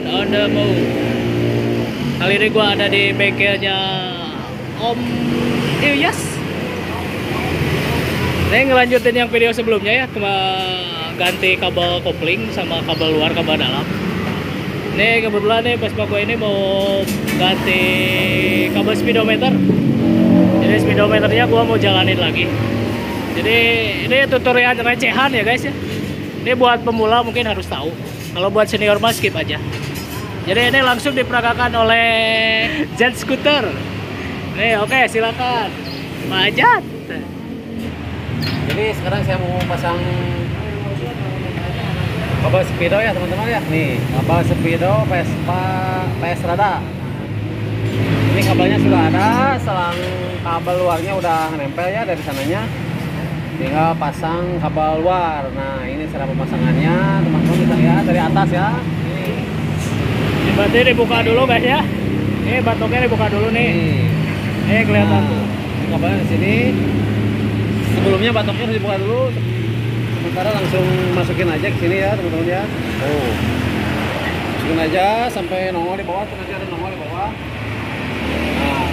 Man on the Move. Kali ini gua ada di bengkelnya Om Ilyas. Ini ngelanjutin yang video sebelumnya ya, cuma ganti kabel kopling sama kabel luar, kabel dalam. Ini kebetulan nih Vespa gua ini mau ganti kabel speedometer. Jadi speedometernya gua mau jalanin lagi. Jadi ini tutorial recehan ya guys ya. Ini buat pemula mungkin harus tahu. Kalau buat senior mah skip aja. Jadi ini langsung diperagakan oleh Jet Scooter. Nih oke, silakan Pak Jet. Jadi sekarang saya mau pasang kabel speedo ya teman-teman ya. Nih kabel speedo Vespa PS Rada. Ini kabelnya sudah ada, selang kabel luarnya udah nempel ya dari sananya. Tinggal pasang kabel luar. Nah ini cara pemasangannya teman-teman, bisa lihat dari atas ya. Ini berarti dibuka dulu guys ya. Ini batoknya dibuka dulu nih. Ini kelihatan tuh. Ini kabelnya di sini. Sebelumnya batoknya harus dibuka dulu. Sementara langsung masukin aja ke sini ya teman-teman ya. Oh, masukin aja sampai nongol di bawah. Tuh nanti ada nongol di bawah. Nah,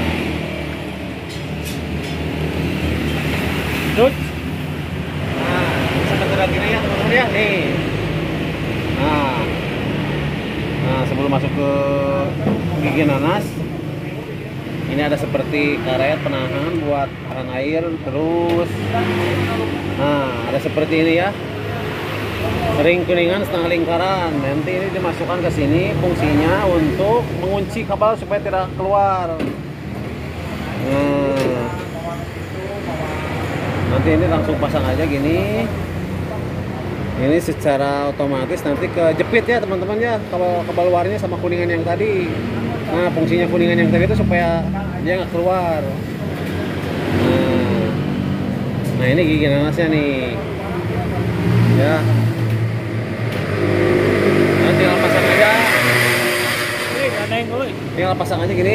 Terus seperti gini ya teman-teman ya. Nih. Nah, sebelum masuk ke gigi nanas, ini ada seperti karet penahan buat tahan air. Terus, nah ada seperti ini ya, ring kuningan setengah lingkaran. Nanti ini dimasukkan ke sini, fungsinya untuk mengunci kabel supaya tidak keluar. Nah, nanti ini langsung pasang aja gini. Ini secara otomatis nanti kejepit ya teman-teman ya, kabel luarnya sama kuningan yang tadi. Nah fungsinya kuningan yang tadi itu supaya dia nggak keluar. Nah ini gigi nanasnya nih ya. Nah, tinggal pasang aja. Tinggal pasang aja gini.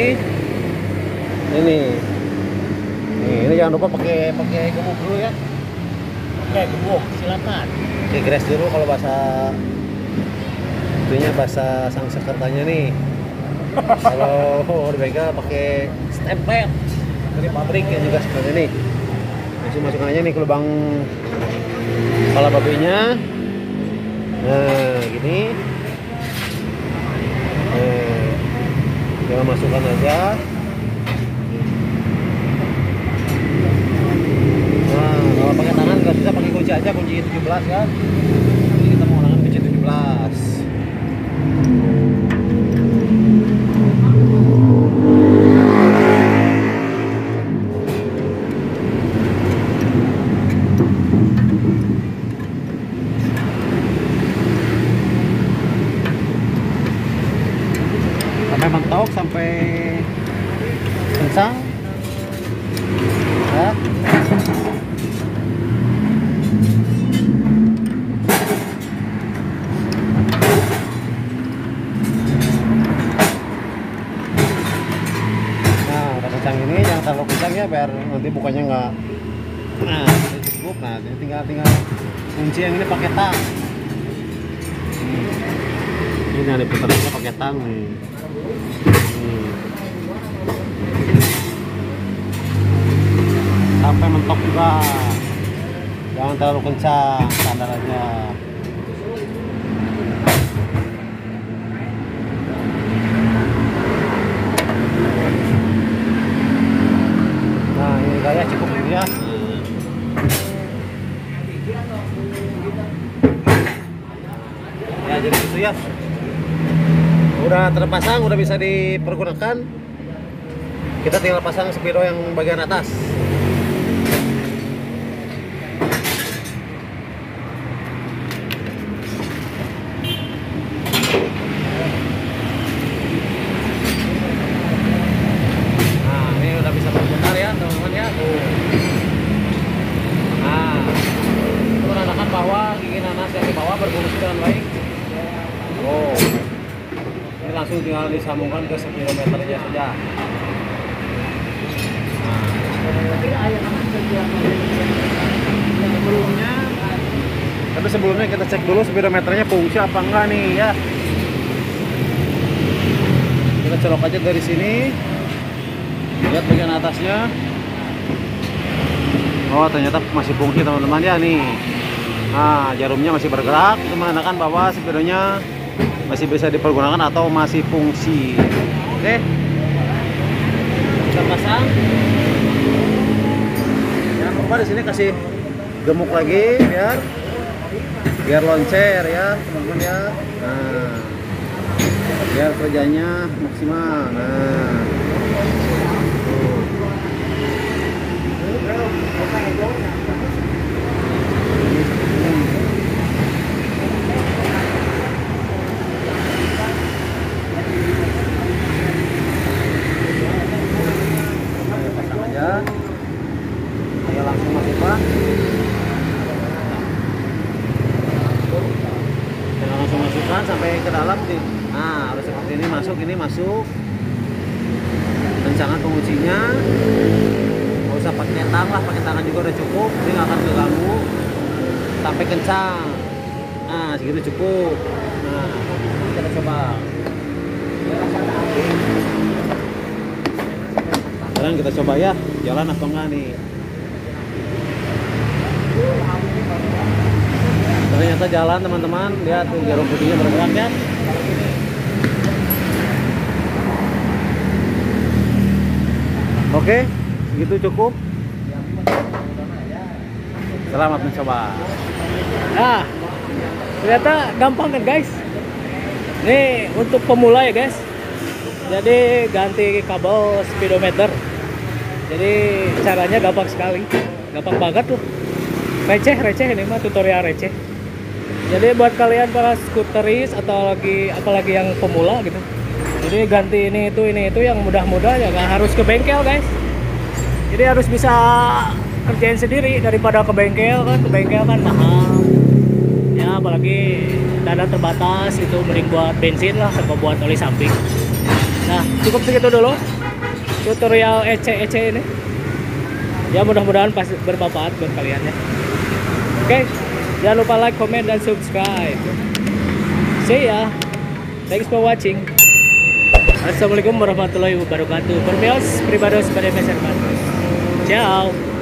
Ini jangan lupa pakai gemuk dulu ya. oke, gebuk, silakan. Oke, gres dulu kalau bahasa itunya, bahasa sang sekertanya nih. Kalau di bengkel pakai stempel dari pabrik ya juga seperti ini. Langsung masukkan aja nih ke lubang kepala babinya. Nah, gini. Tinggal masukkan aja. Nah, kalau pakai tangan nggak bisa, pakai kunci aja, kunci 17 kan. Jadi kita menggunakan kunci 17. Sampai mentok, sampai kencang ya. Kencang ini jangan terlalu kencang ya, biar nanti bukanya nggak. Nah ini cukup. Nah ini tinggal kunci yang ini pakai tang. Ini ada putarnya pakai tang nih. Sampai mentok juga, jangan terlalu kencang, standar aja. Ya cukup ya. Ya jadi gitu ya. Udah terpasang, udah bisa dipergunakan. Kita tinggal pasang speedo yang bagian atas. Berfungsi dengan baik. Oh, ini langsung tinggal disambungkan ke speedometernya saja. Tapi sebelumnya kita cek dulu speedometernya fungsi apa enggak nih ya. colok aja dari sini. Lihat bagian atasnya. Oh, ternyata masih fungsi teman-teman ya nih. Nah, jarumnya masih bergerak, itu menandakan bahwa speedonya masih bisa dipergunakan atau masih fungsi. Oke, kita pasang. Jangan lupa di sini kasih gemuk lagi biar loncer ya teman-teman ya. Nah, biar kerjanya maksimal. Nah, pasang aja. Ayo langsung masukkan. Jangan langsung masukkan sampai ke dalam nih. Nah, harus seperti ini masuk. Kencangan penguncinya. Nggak usah pakai tang lah, pakai tangan juga udah cukup. Ini nggak akan terganggu. Sampai kencang. Nah, segitu cukup. Nah, kita coba. Sekarang kita coba ya, jalan apa enggak nih. Ternyata jalan teman-teman, lihat tuh jarum putihnya bergerak ya. Oke, segitu cukup. Selamat mencoba. Nah, ternyata gampang kan guys. Ini untuk pemula ya guys. Jadi ganti kabel speedometer. Jadi caranya gampang sekali, gampang banget tuh. Receh ini mah, tutorial receh. Jadi buat kalian para skuteris atau apalagi yang pemula gitu. Jadi ganti ini itu yang mudah-mudah ya, nggak harus ke bengkel guys. Jadi harus bisa kerjain sendiri daripada ke bengkel kan mahal. Ya apalagi dana terbatas itu, mending buat bensin lah sama buat oli samping. Nah cukup segitu dulu tutorial ece ini. Ya mudah-mudahan bermanfaat buat kalian ya. Oke, jangan lupa like, comment, dan subscribe. See ya. Thanks for watching. Assalamualaikum warahmatullahi wabarakatuh. Permios, pribados, pada meser. Ciao.